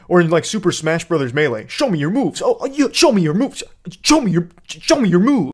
Or in like Super Smash Brothers Melee, show me your moves. Oh, you show me your moves. Show me your move.